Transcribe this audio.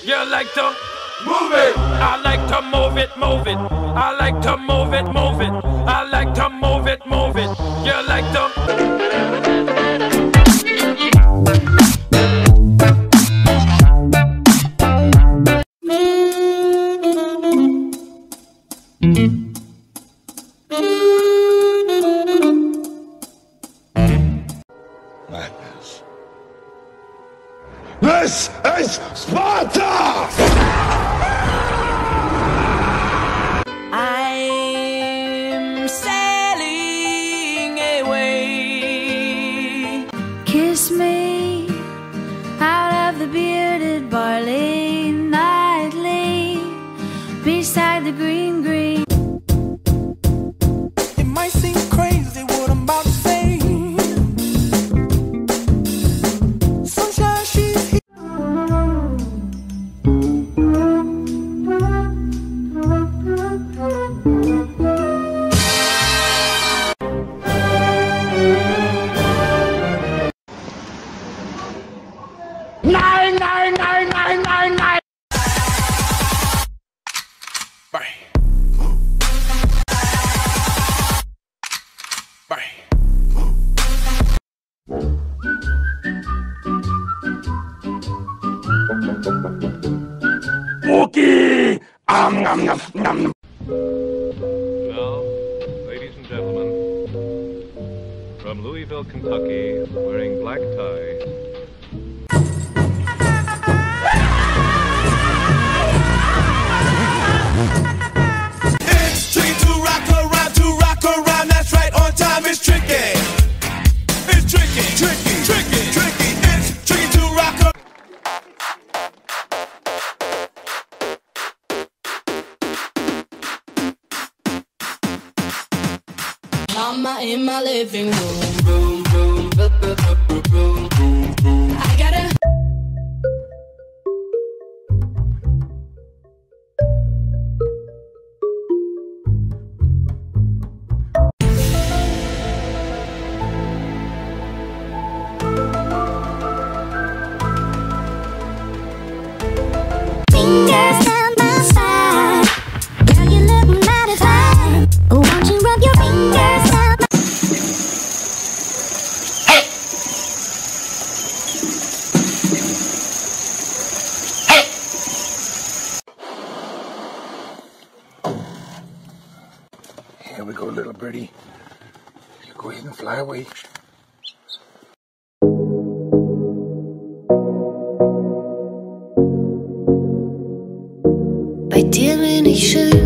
You like to move it. I like to move it, move it. I like to move it, move it. I like to move it, move it. You like to. Madness. This is Sparta! I'm sailing away. Kiss me out of the bearded barley nightly beside the green green. It might seem crazy what I'm about to say. Sunshine, she's here. Nine, nine, nine, nine, nine, nine. Bang. Bang. Okay. Nom, nom, nom. Now, ladies and gentlemen, from Louisville, Kentucky, wearing black tie. It's tricky to rock around, that's right, on time is tricky. It's tricky, tricky, tricky, tricky. It's tricky to rock around. Mama in my living room, I gotta. Fingers down my spine. Girl, you look mighty fine. Won't you rub your fingers down my Here we go, little birdie. You go ahead and fly away. by definition?